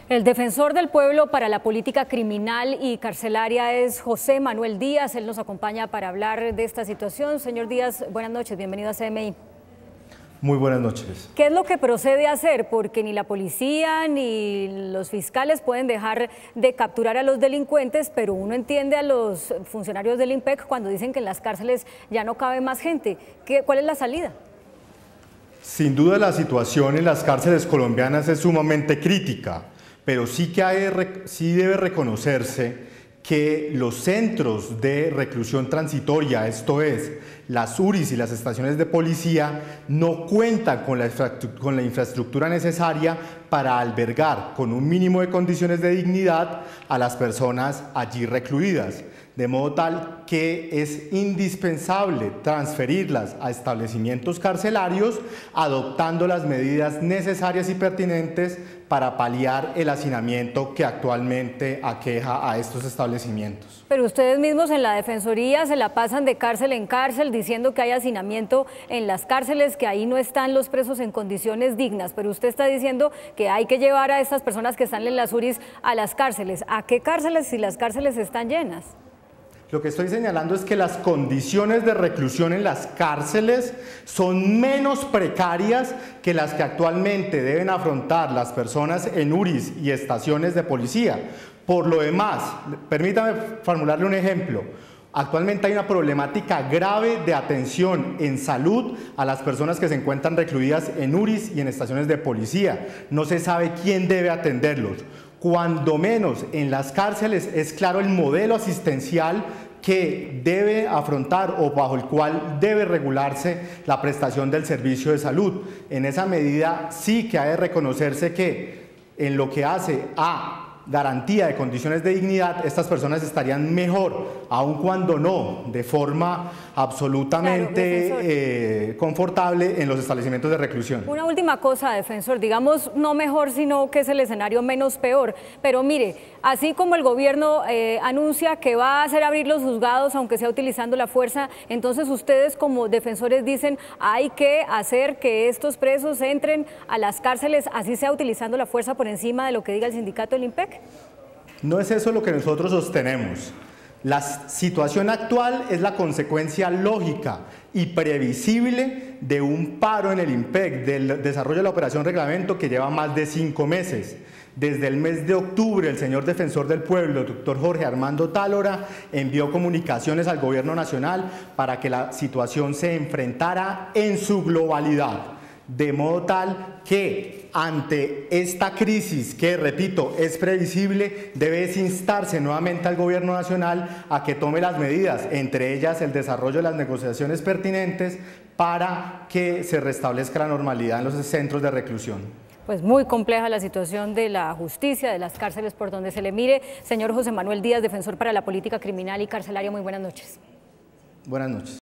El defensor del pueblo para la política criminal y carcelaria es José Manuel Díaz. Él nos acompaña para hablar de esta situación. Señor Díaz, buenas noches, bienvenido a CMI. Muy buenas noches. ¿Qué es lo que procede a hacer? Porque ni la policía ni los fiscales pueden dejar de capturar a los delincuentes, pero uno entiende a los funcionarios del IMPEC cuando dicen que en las cárceles ya no cabe más gente. ¿Cuál es la salida? Sin duda la situación en las cárceles colombianas es sumamente crítica, pero sí debe reconocerse que los centros de reclusión transitoria, esto es, las URIs y las estaciones de policía, no cuentan con la infraestructura necesaria para albergar con un mínimo de condiciones de dignidad a las personas allí recluidas, de modo tal que es indispensable transferirlas a establecimientos carcelarios, adoptando las medidas necesarias y pertinentes para paliar el hacinamiento que actualmente aqueja a estos establecimientos. Pero ustedes mismos en la Defensoría se la pasan de cárcel en cárcel diciendo que hay hacinamiento en las cárceles, que ahí no están los presos en condiciones dignas, pero usted está diciendo que hay que llevar a estas personas que están en las URIs a las cárceles. ¿A qué cárceles si las cárceles están llenas? Lo que estoy señalando es que las condiciones de reclusión en las cárceles son menos precarias que las que actualmente deben afrontar las personas en URIs y estaciones de policía. Por lo demás, permítame formularle un ejemplo. Actualmente hay una problemática grave de atención en salud a las personas que se encuentran recluidas en URIs y en estaciones de policía. No se sabe quién debe atenderlos. Cuando menos en las cárceles es claro el modelo asistencial que debe afrontar o bajo el cual debe regularse la prestación del servicio de salud. En esa medida sí que ha de reconocerse que en lo que hace a garantía de condiciones de dignidad, estas personas estarían mejor, aun cuando no de forma absolutamente confortable en los establecimientos de reclusión. Una última cosa, defensor, digamos no mejor, sino que es el escenario menos peor, pero mire, así como el gobierno anuncia que va a hacer abrir los juzgados, aunque sea utilizando la fuerza, entonces ustedes como defensores dicen hay que hacer que estos presos entren a las cárceles, así sea utilizando la fuerza por encima de lo que diga el sindicato del IMPEC. No es eso lo que nosotros sostenemos. La situación actual es la consecuencia lógica y previsible de un paro en el IMPEC, del desarrollo de la operación reglamento que lleva más de 5 meses. Desde el mes de octubre, el señor defensor del pueblo, el doctor Jorge Armando Tálora, envió comunicaciones al gobierno nacional para que la situación se enfrentara en su globalidad. De modo tal que ante esta crisis, que repito, es previsible, debe instarse nuevamente al gobierno nacional a que tome las medidas, entre ellas el desarrollo de las negociaciones pertinentes para que se restablezca la normalidad en los centros de reclusión. Pues muy compleja la situación de la justicia, de las cárceles por donde se le mire. Señor José Manuel Díaz, defensor para la política criminal y carcelaria, muy buenas noches. Buenas noches.